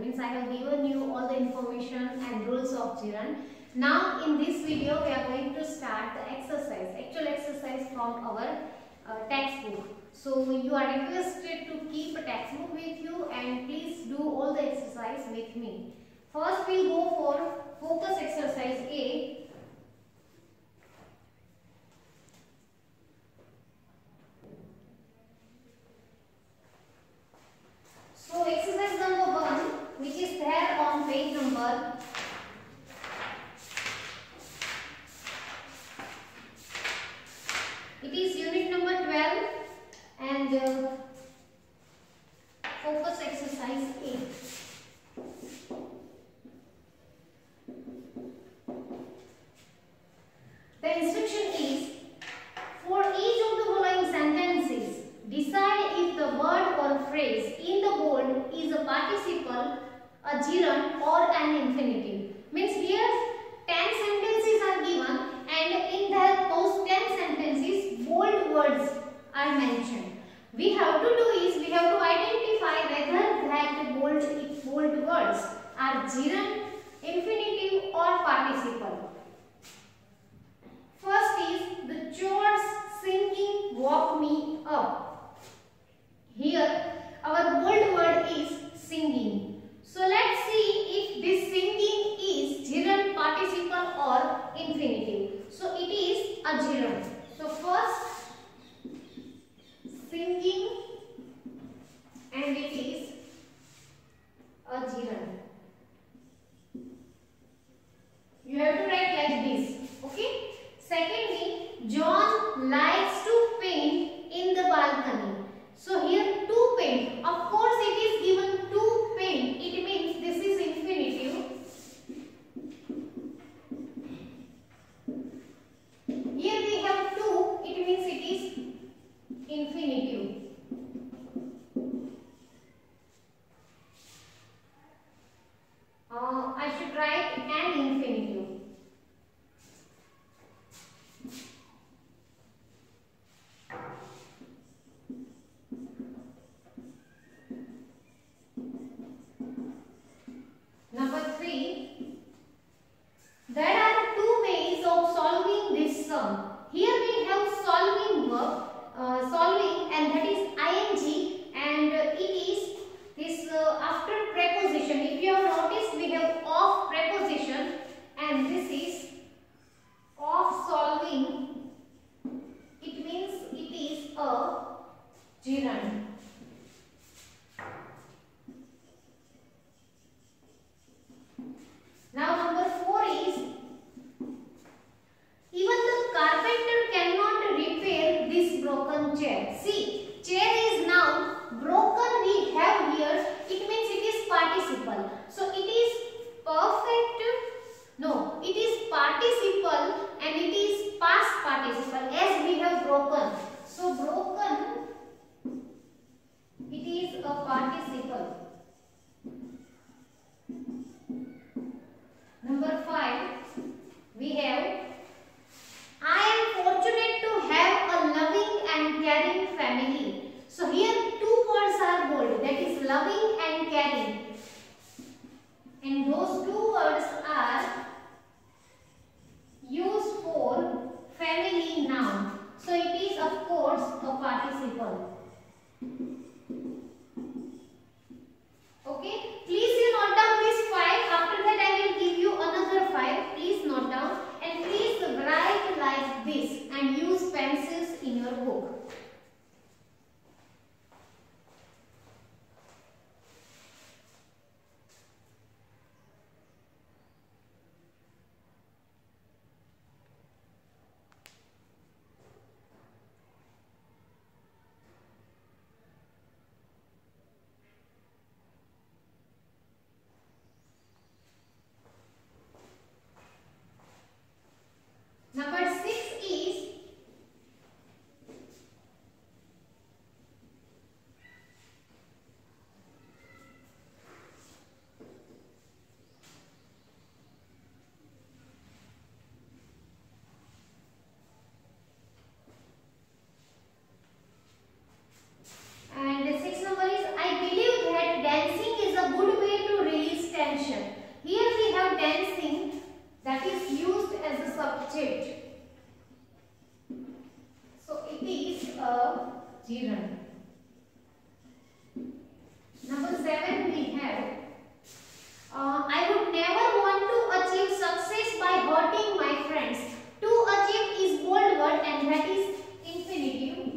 Means I have given you all the information and rules of Jiran. Now in this video we are going to start the exercise, actual exercise from our textbook. So you are requested to keep a textbook with you and please do all the exercise with me. First we will go for focus exercise A. So exercise number 1, which is there on page number 12 and focus exercise A. The instruction is, for each of the following sentences, decide if the word or phrase in the bold is a participle, a gerund or an infinitive. Means here 10 sentences are given and in those 10 sentences bold words are mentioned. We have to do is we have to identify whether that bold words are gerund, infinitive or participle. First is the chores singing woke me up. Here our bold word is singing. So let's see if this singing is gerund, participle or infinitive. So it is a gerund. So first singing and it is a gerund. Jiran. Number 7 we have I would never want to achieve success by hurting my friends. To achieve is bold word and that is infinitive.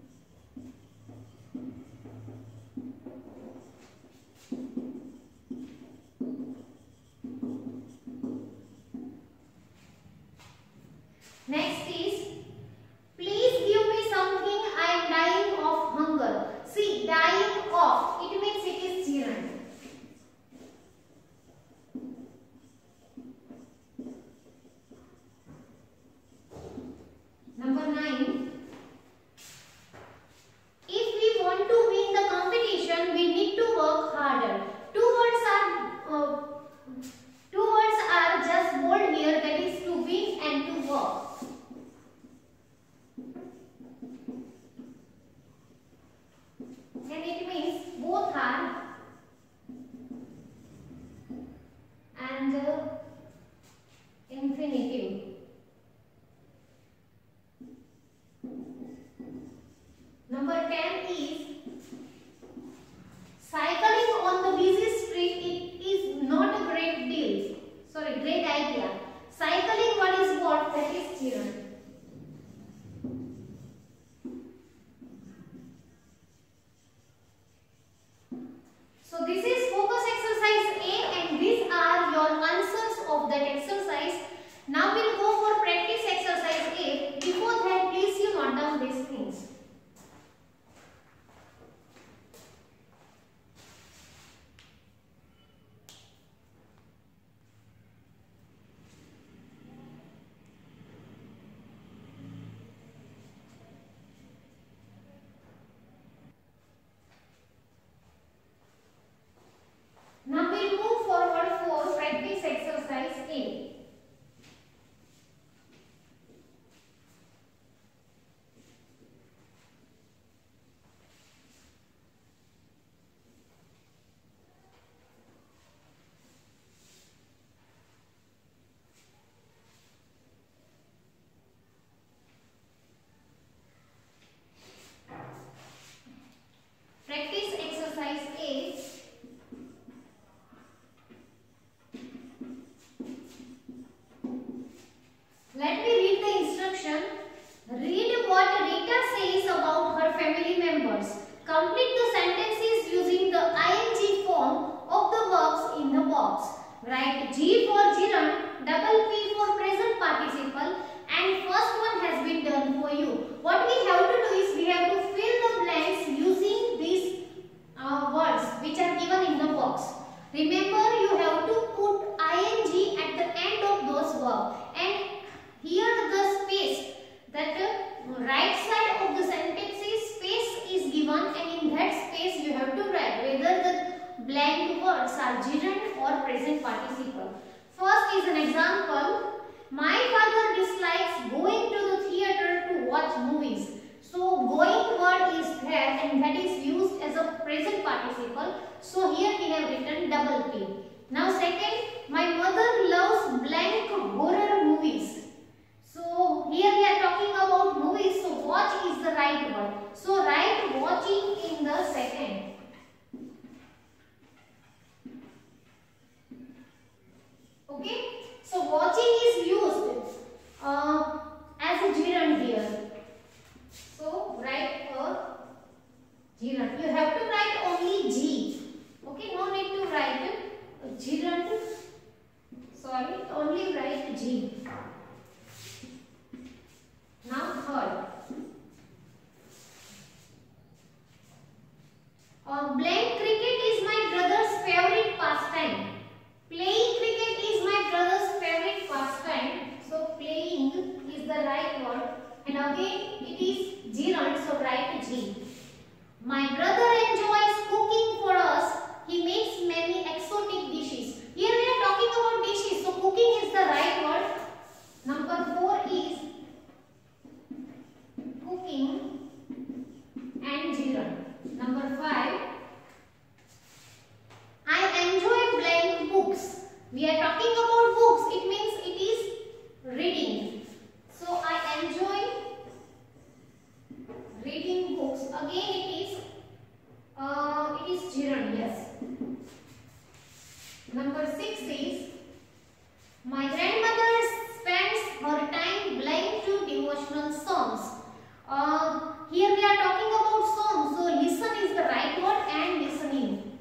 Next is please give me something, I am dying of hunger. See, dying of, it means it is Jiran. Number 9. If we want to win the competition, we need to work harder. Two words are just bold here, that is to win and to work. And it means both are and infinitive. Number 10 is cycling on the busy street. It is not a great deal. Sorry, great idea. Cycling, what is what? That is Jiran. So this is focus exercise A and these are your answers of that exercise. Now we'll go for practice exercise A. Before that, please you note down these things. Now we'll move forward for practice exercise A. Practice exercise A. Let me read the instruction. Read what Rita says about her family members. Complete the sentences using the ing form of the verbs in the box. Write G for Jiran, double P for present participle, and first one has been done for you. What we have to do is we have to fill the blanks using these words which are given in the box. Remember, you have to put ing at the end of those verbs, and here the space, that right side of the sentences space is given, and in that space you have to write whether the blank words are gerund or present participle. First is an example. My father dislikes going to the theater to watch movies. So going word is there and that is used as a present participle. So here we have written double P. Now second, my mother loves blank horror movies. So here we are talking about movies. So watch is the right word. So write watching in the second. Okay. So watching is used as a gerund here. So write a gerund. You have to write only G. Okay. No need to write a gerund. Sorry. Only write G. Now third. Playing cricket is my brother's favorite pastime. Playing cricket is my brother's favorite pastime. So playing is the right word, and again it is gerund, so write G. My brother enjoys cooking for us. He makes many exotic dishes. Here we are talking about dishes, so cooking is the right word. Number 4 is cooking and gerund. Number 5. I enjoy blank books. We are talking about books. It means it is reading. So I enjoy reading books. Number 6 is, my grandmother spends her time blind to devotional songs. Here we are talking about songs, so listen is the right word and listening.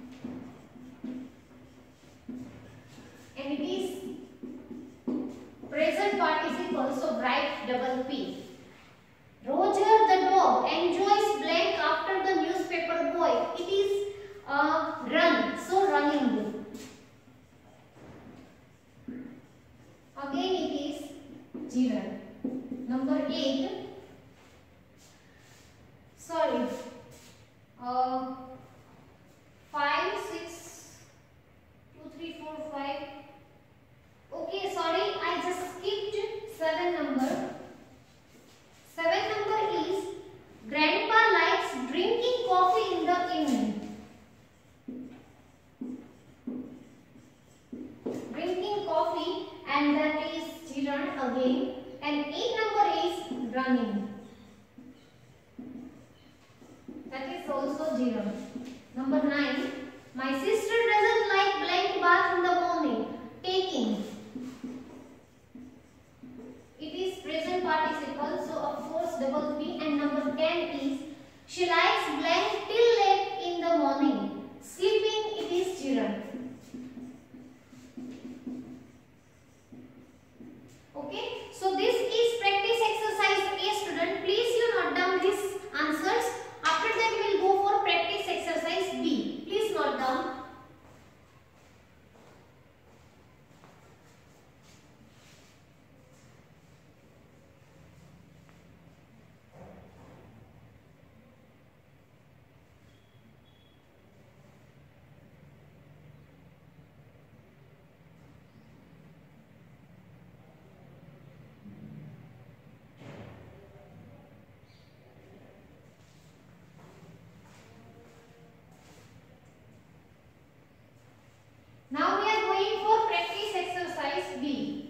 And it is present participle, so write double P. Roger the dog enjoys blank after the newspaper boy. It is run, so running. Again it is Jiran. Number 8. Sorry. 5, 6, 2, 3, 4, 5. Okay, sorry, I just skipped 7 number. 7 number is, grandpa likes drinking coffee in the evening. Drinking coffee, and that is Jiran again. And 8 number is running. That is also Jiran. Number 9. My sister doesn't like blank bath in the morning. Taking. It is present participle, so of course double P. And number 10 is, she likes blank till late in the morning. Sleeping, it is Jiran. Okay, so this is practice exercise A, student. Please you note down these answers. After that we will go for practice exercise B. Please note down. Now we are going for practice exercise B.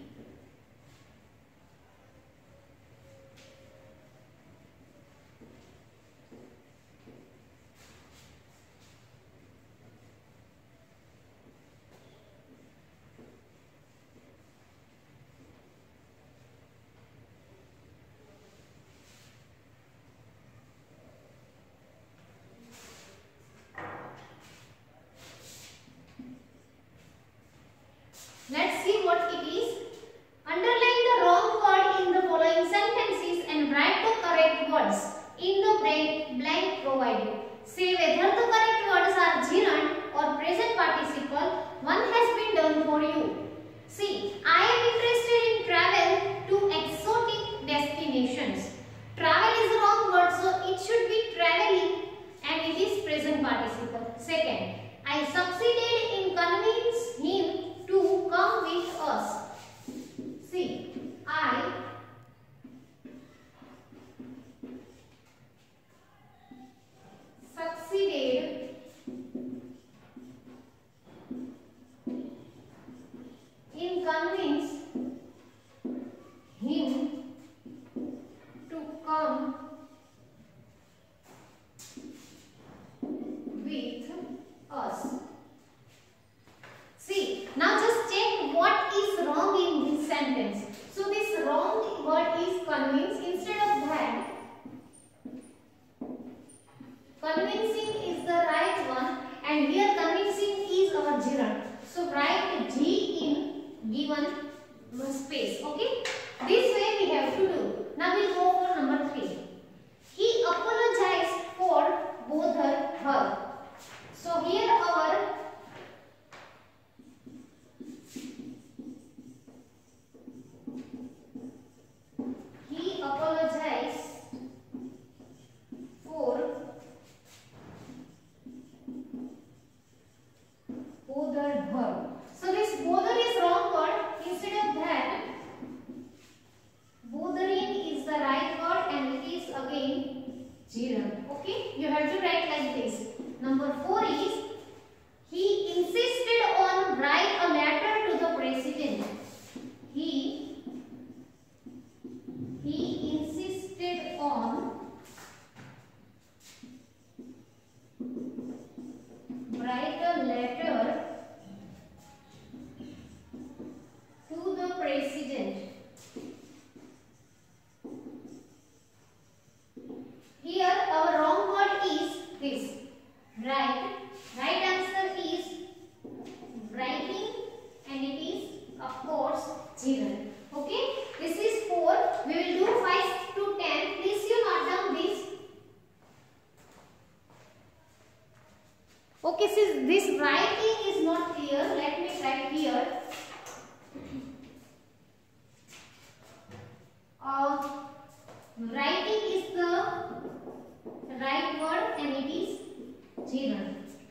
Let's see what it is. Underline the wrong word in the following sentences and write the correct words in the blank provided. Say whether the correct words are Jiran or present participle. One has been done for you. See, I am interested in travel to exotic destinations. Travel is the wrong word, so it should be traveling, and it is present participle. Second, I succeeded in convincing him to come with us. See, I succeeded in convincing him to come with us. See, now just check what is wrong in this sentence. So this wrong word is convince. Instead of that, convincing is the right one, and here convincing is our Jiran. So write G in given space. Okay, this way we have to do. Now we'll go for number 3. He apologized for bother her. So here our he apologized for bothered her. So this bother is wrong word. Instead of that, bothering is the right word, and Jiran. Okay, this is 4. We will do 5 to 10. Please you note down this. Okay, since this writing is not clear, let me write here. Writing is the right word and it is Jiran.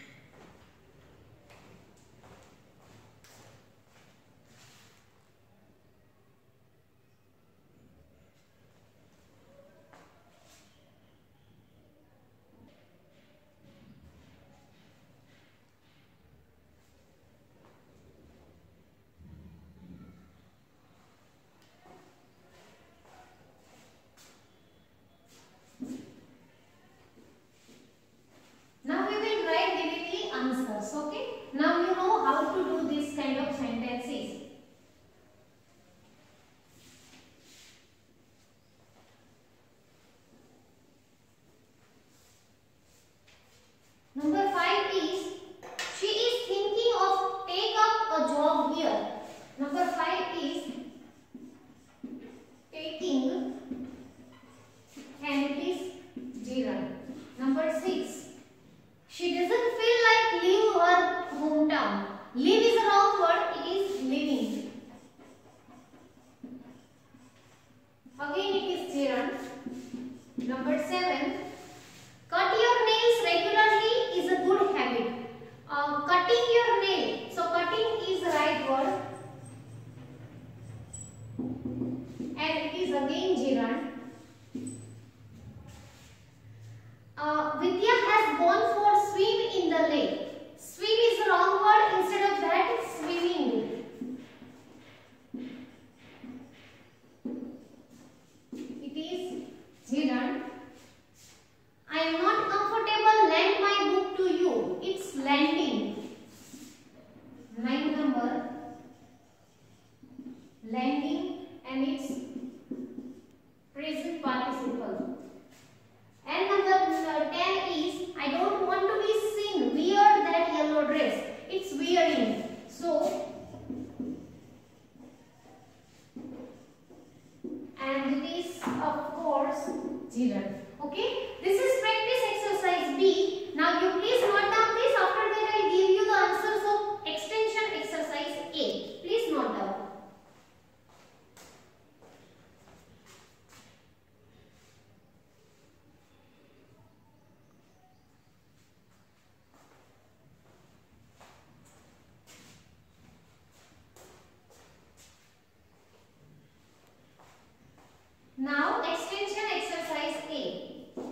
Now we will write directly answers. Okay. Now you know how to do this kind of sentences. Number 5 is she is thinking of take up a job here. Number 5 is taking and it is Jiran. Number 6. She doesn't feel like leave her hometown. Live is a wrong word, it is living. Again it is Jiran. Number 7. Cut your nails regularly is a good habit. Cutting your nail. So cutting is the right word. And it is again Jiran. Vidya has gone for swim in the lake. Swim is the wrong word. Instead of that, swimming. It is Jiran. I am not comfortable. Lend my book to you. It's lending. 9 number. Lending and it's present participle. And number 10 is I don't want to be seen. Wear that yellow dress. It's wearing. So, and it is of course Jiran. Okay. This is practice exercise B. Now you please note down this. After that I will give you the answers of extension exercise A. Please note down. Now extension exercise A.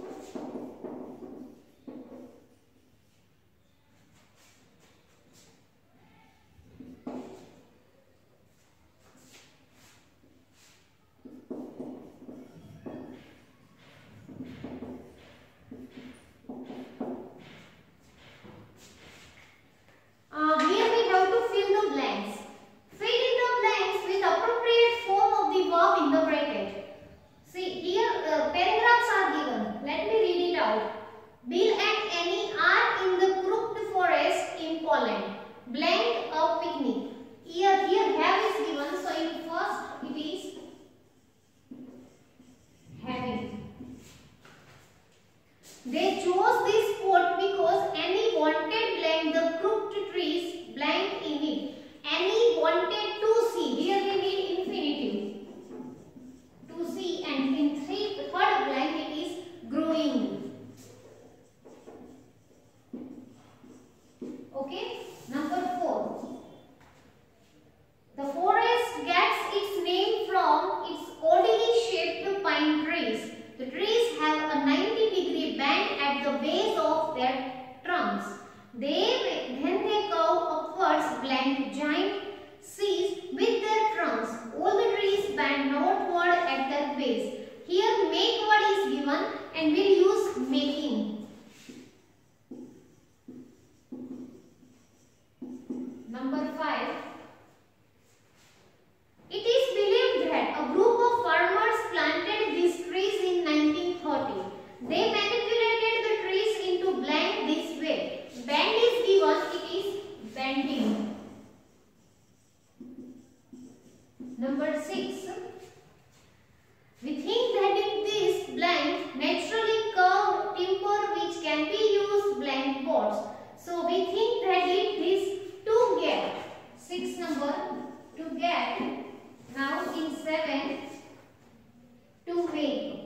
Here we have to fill the blanks. Fill in the blanks with appropriate form of the verb in the bracket. See here paragraphs are given. Let me read it out. Bill and Annie are in the crooked forest in Poland. Blank a picnic. Here have is given. So in first it is having. They chose this spot because Annie wanted blank the crooked trees blank in it. Annie wanted to see. Here we need infinitive. To see and in third blank it is growing. Okay. Number 4. The forest gets its name from its oddly shaped pine trees. The trees have a 90-degree bend at the base of their trunks. Then they curve upwards blank giant C's with their trunks. All the trees bend northward at their base. Here make word is given and we'll use making. Number 5. It is believed that a group of farmers planted these trees in 1930. They manipulated the trees into blank this way. Bend is given, it is bending. Number 7 to make.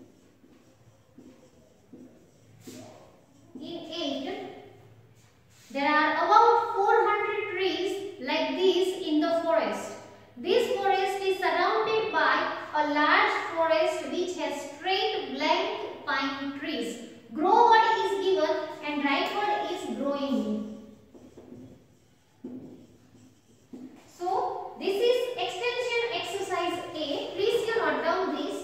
In 8, there are about 400 trees like these in the forest. This forest is surrounded by a large forest which has straight blank pine trees. Grow word is given and right word is growing. So this is extension exercise A. Please you note down this.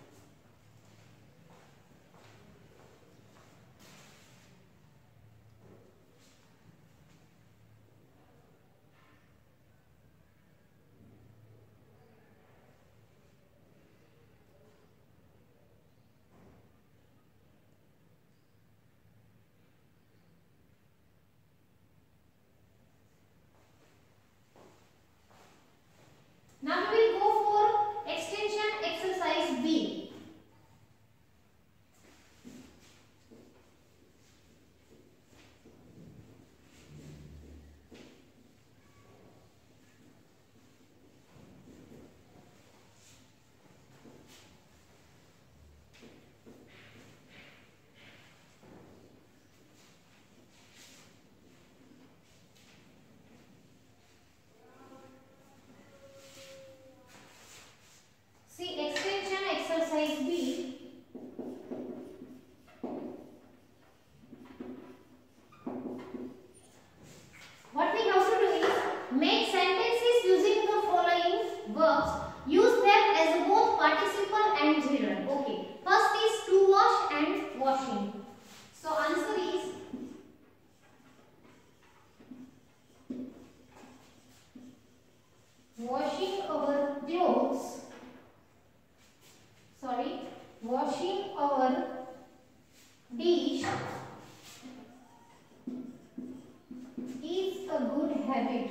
Now we will go for extension exercise B. See extension exercise B. What we have to do is make sentences using the following verbs. Use them as both participle and gerund. Okay. First is to wash and washing. So answer is washing our clothes. Washing our dish is a good habit.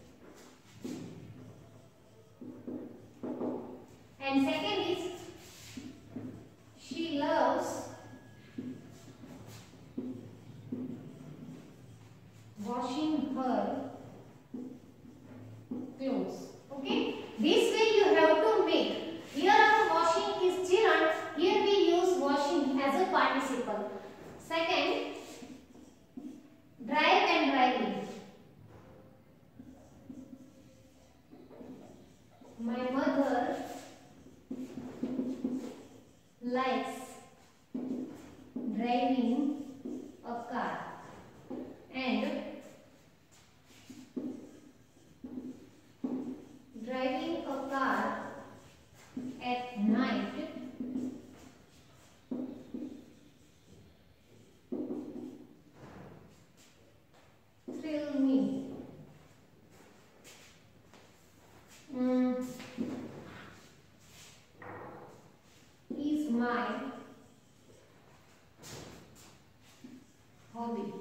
And second is she loves washing her clothes. Okay, this way you have to make. Here our washing is gerund. Here we use washing as a participle. Second, drive and driving. My mother likes driving a car. And driving a car at night thrill me. Is my hobby.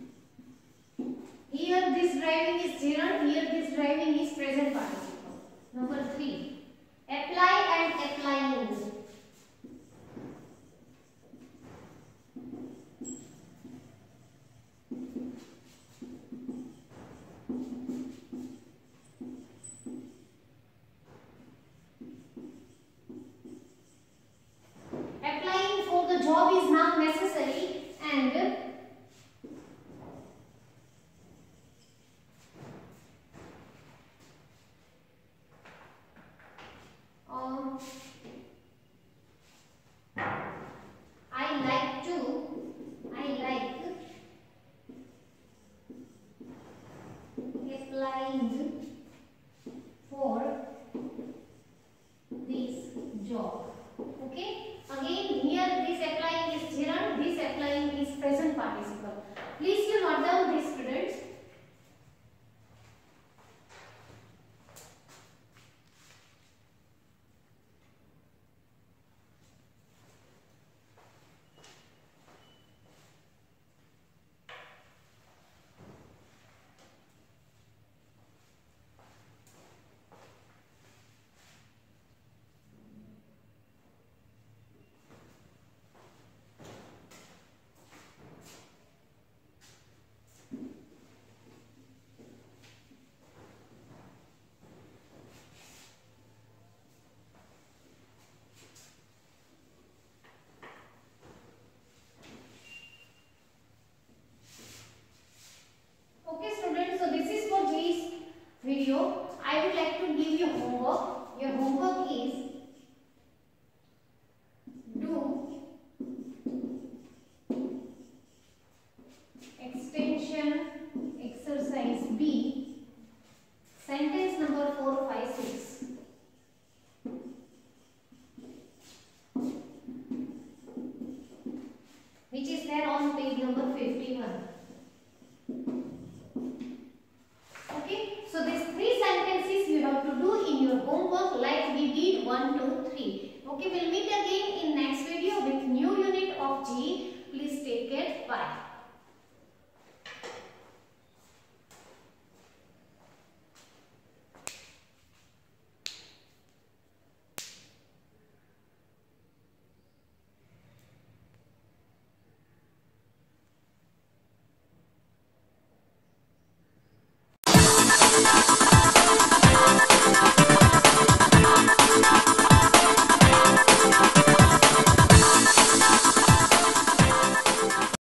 Here this driving is gerund, here this driving is present participle. Number 3. Apply and applying. Applying for the job is now necessary and applying for this job. Okay, again here this applying is gerund, this applying is present participle. Please you note down this, students. we did 1, 2, 3. Okay, we'll meet again in next video with new unit of GE. Please take care. Bye.